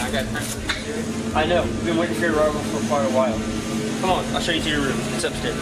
I got time for this. I know. We've been waiting for your arrival for quite a while. Come on, I'll show you to your room. It's upstairs.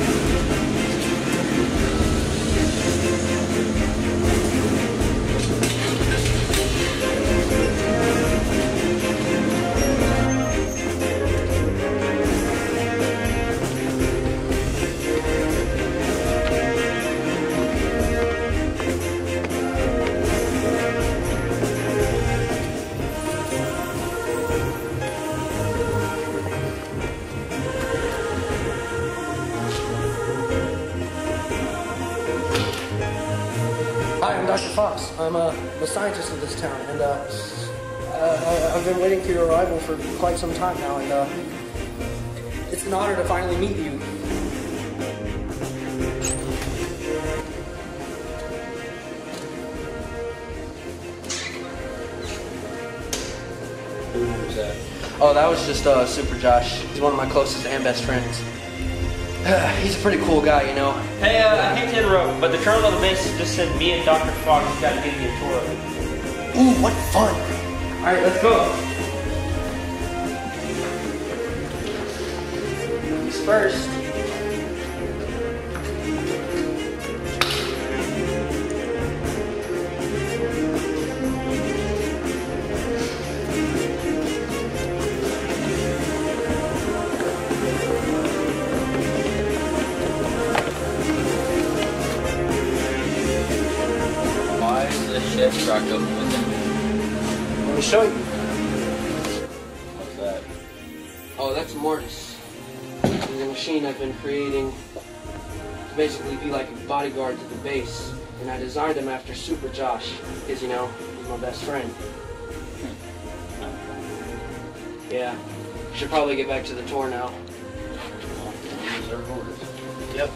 Hi, I'm Dr.Fox. I'm the scientist of this town, and I've been waiting for your arrival for quite some time now, and it's an honor to finally meet you. Who was that? Oh, that was just Super Josh. He's one of my closest and best friends. He's a pretty cool guy, you know. Hey, I hate to interrupt, but the colonel of the base just said me and Dr. Fox got to give you a tour of it. Ooh, what fun! All right, let's go. Who's first? Chef rocked open with him. Let me show you. What's that? Oh, that's Mortis. He's a machine I've been creating to basically be like a bodyguard to the base. And I designed him after Super Josh, because, you know, he's my best friend. Yeah. Should probably get back to the tour now. These are orders. Yep.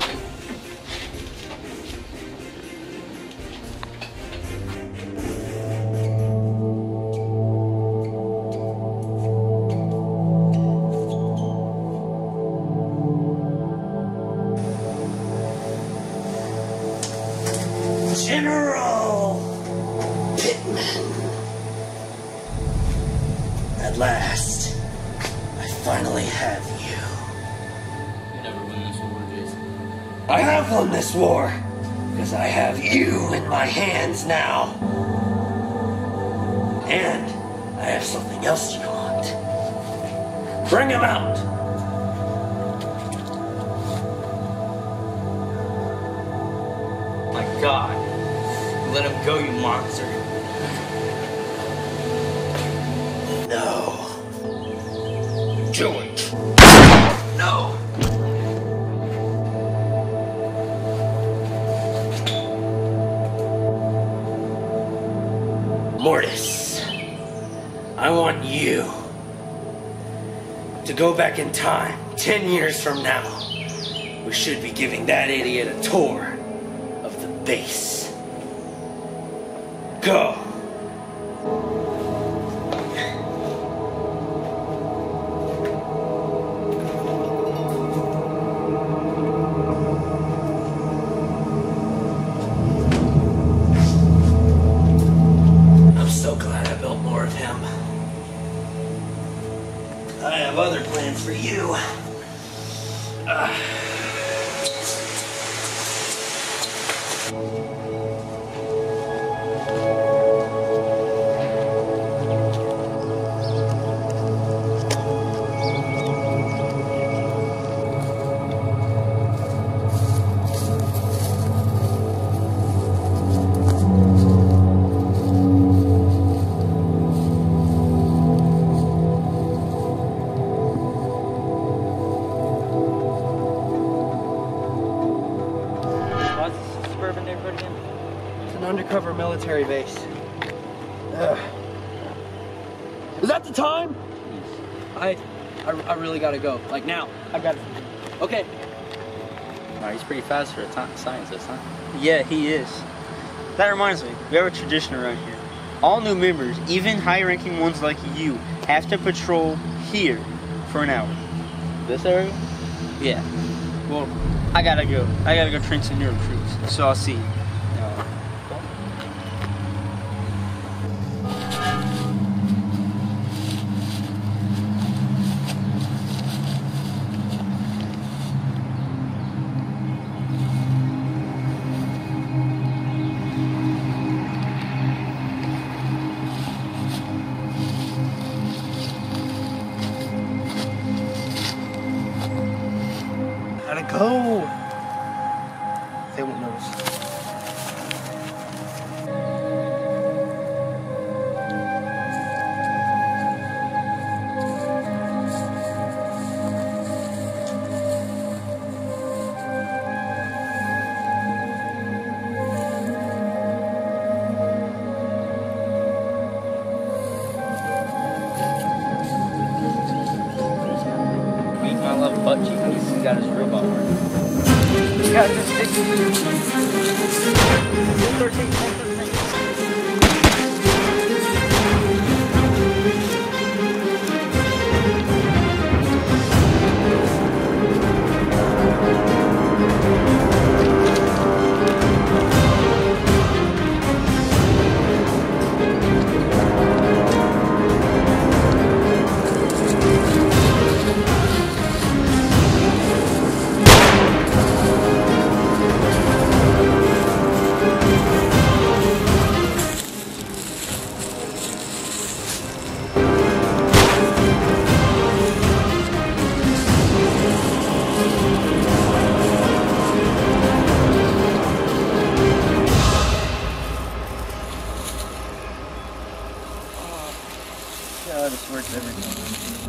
General Pittman. At last, I finally have you. You never win this war, Jason. I have won this war, because I have you in my hands now. And I have something else you want. Bring him out. My God. Let him go, you monster. No. George. No. Mortis, I want you to go back in time 10 years from now. We should be giving that idiot a tour of the base. Go. I'm so glad I built more of him. I have other plans for you. It's an undercover military base. Is that the time? I really gotta go. Like now. I gotta. Okay. Wow, he's pretty fast for a scientist, huh? Yeah, he is. That reminds me, we have a tradition around here. All new members, even high-ranking ones like you, have to patrol here for an hour. This area? Yeah. Well, I gotta go. I gotta go train some new recruits, so I'll see you. Gotta go. They won't notice. Butt cheek, he's got his robot work. Yeah, just 13. This works every time.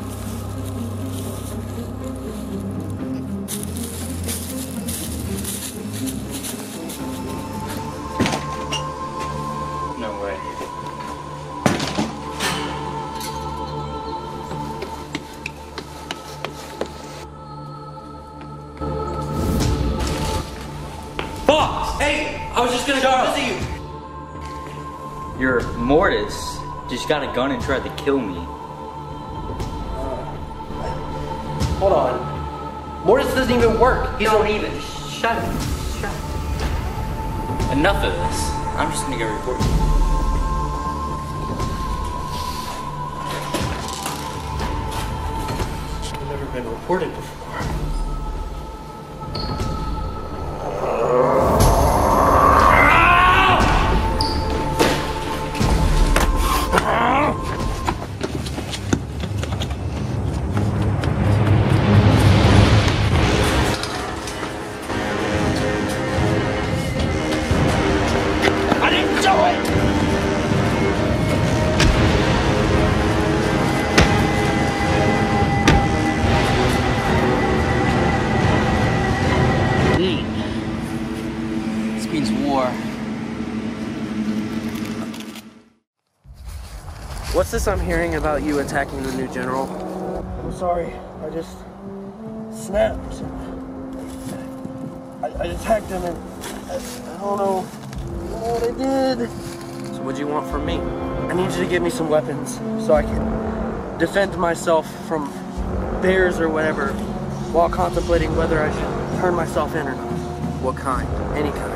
No way. Fox! Hey! I was just gonna go visit you! You're Mortis. Just got a gun and tried to kill me. Hold on. Mortis doesn't even work. He don't even. Shut up. Shut up. Enough of this. I'm just gonna go report you. I've never been reported before. What's this I'm hearing about you attacking the new general? I'm sorry, I just snapped. I attacked him and I don't know what I did. So what do you want from me? I need you to give me some weapons so I can defend myself from bears or whatever while contemplating whether I should turn myself in or not. What kind? Any kind.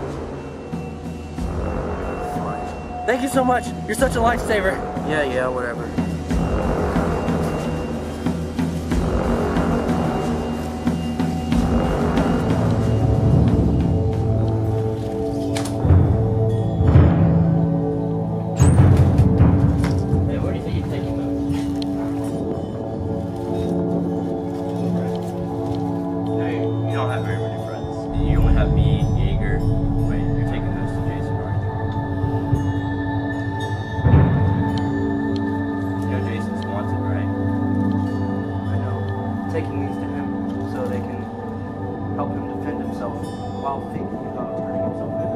Thank you so much. You're such a lifesaver. Yeah, whatever. Hey, where do you think you're taking them? Hey, you don't have very many friends. You only have me, Yeager. Wait, you're taking those to Jason, aren't you? Jason's wanted, right? I know. Taking these to him so they can help him defend himself while thinking about turning himself in.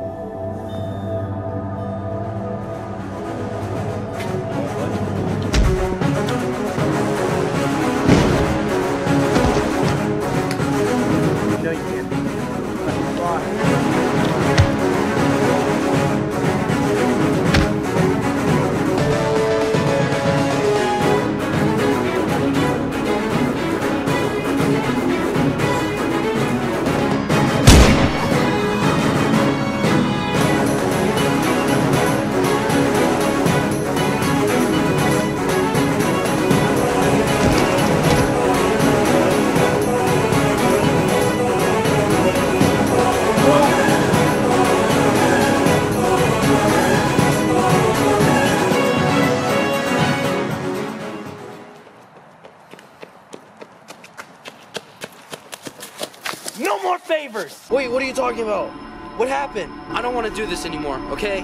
No, you can't. No more favors! Wait, what are you talking about? What happened? I don't want to do this anymore, okay?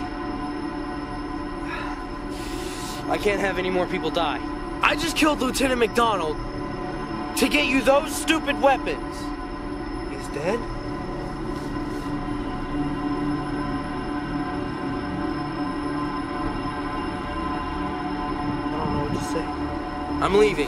I can't have any more people die. I just killed Lieutenant Mcdonald to get you those stupid weapons. He's dead? I don't know what to say. I'm leaving.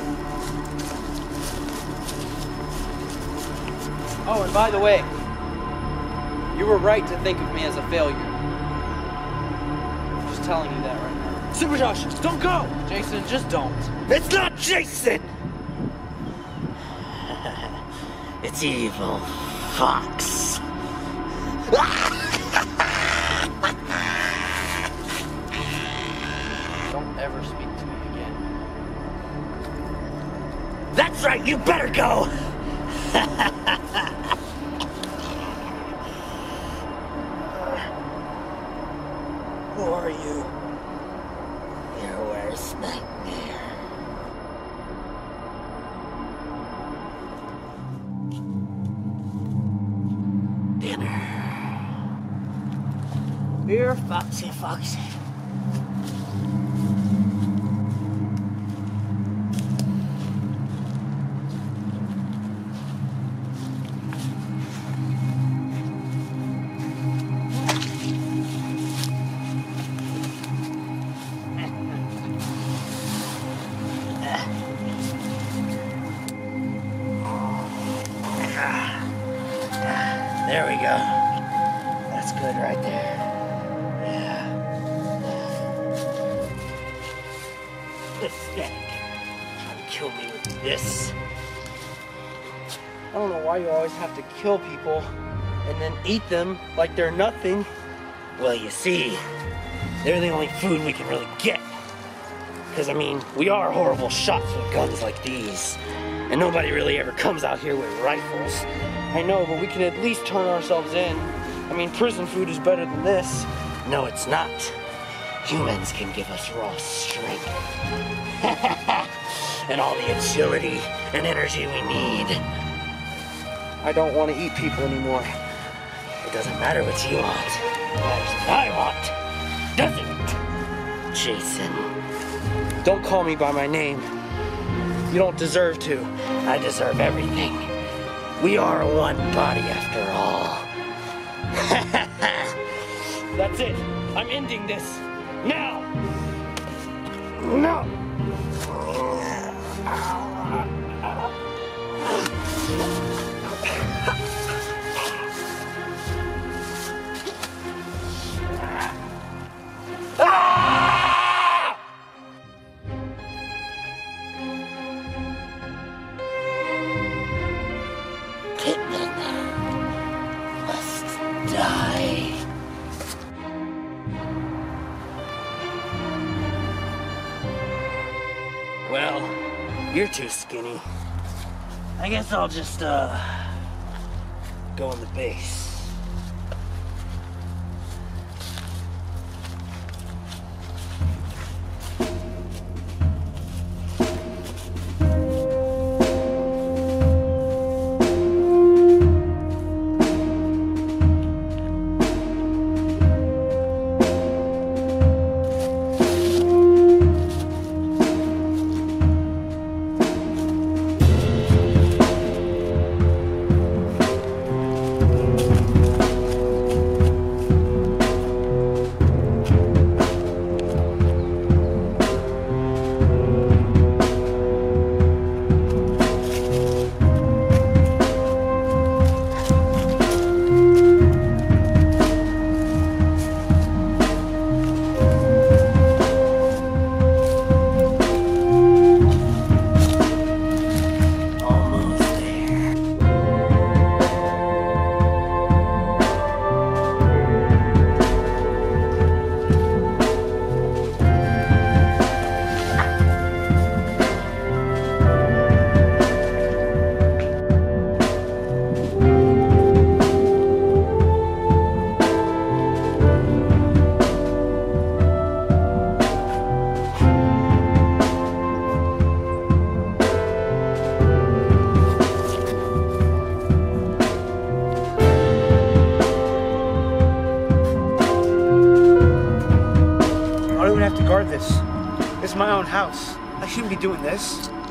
Oh, and by the way, you were right to think of me as a failure. I'm just telling you that right now. Super Josh, don't go! Jason, just don't. It's not Jason! It's evil Fox. Don't ever speak to me again. That's right, you better go! Who are you? Your worst nightmare. Dinner. Here, Foxy, Foxy. There we go. That's good right there. Yeah. Pathetic. Trying to kill me with this. I don't know why you always have to kill people and then eat them like they're nothing. Well, you see, they're the only food we can really get. Because, I mean, we are horrible shots with guns like these. And nobody really ever comes out here with rifles. I know, but we can at least turn ourselves in. I mean, prison food is better than this. No, it's not. Humans can give us raw strength. And all the agility and energy we need. I don't want to eat people anymore. It doesn't matter what you want. It matters what I want. Doesn't it, Jason? Don't call me by my name. You don't deserve to. I deserve everything. We are one body after all. That's it. I'm ending this. Now! No! Pittman must die. Well, you're too skinny. I guess I'll just, go in the base. house. I shouldn't be doing this.